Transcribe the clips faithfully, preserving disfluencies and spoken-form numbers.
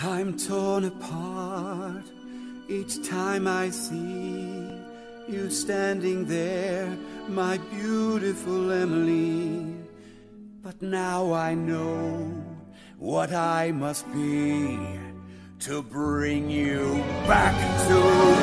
I'm torn apart each time I see you standing there, my beautiful Emily. But now I know what I must be to bring you back to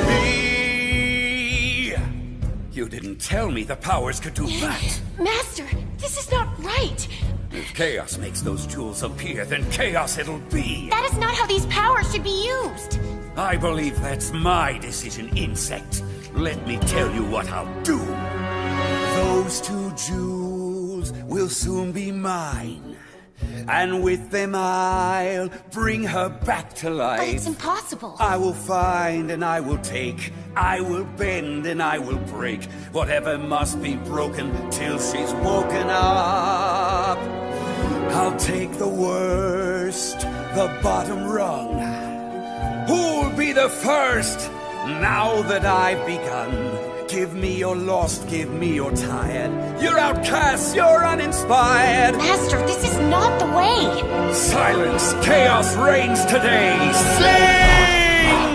me. You didn't tell me the powers could do that. Master, this is not right. If chaos makes those jewels appear, then chaos it'll be. That is not how these powers should be used. I believe that's my decision, insect. Let me tell you what I'll do. Those two jewels will soon be mine. And with them I'll bring her back to life. But it's impossible. I will find and I will take. I will bend and I will break. Whatever must be broken till she's woken up. I'll take the worst, the bottom rung. Who'll be the first? Now that I've begun. Give me your lost, give me your tired. You're outcast, you're uninspired. Master, this is not the way. Silence, chaos reigns today. Sing!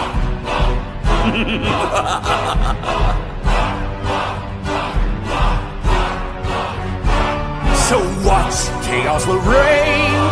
So watch, chaos will reign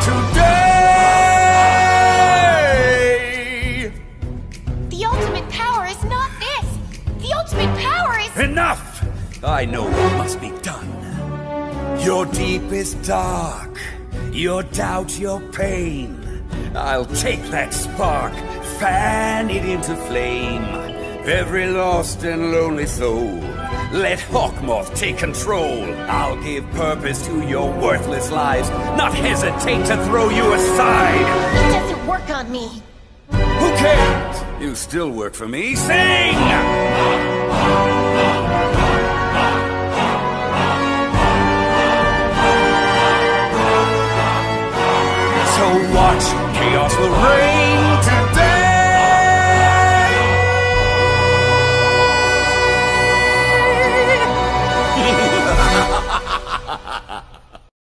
today. The ultimate power is not this. The ultimate power is... Enough! I know what must be done. Your deepest dark, your doubt, your pain. I'll take that spark, fan it into flame. Every lost and lonely soul, let Hawkmoth take control. I'll give purpose to your worthless lives, not hesitate to throw you aside. It doesn't work on me. Who cares? You still work for me. Sing! So watch, chaos will reign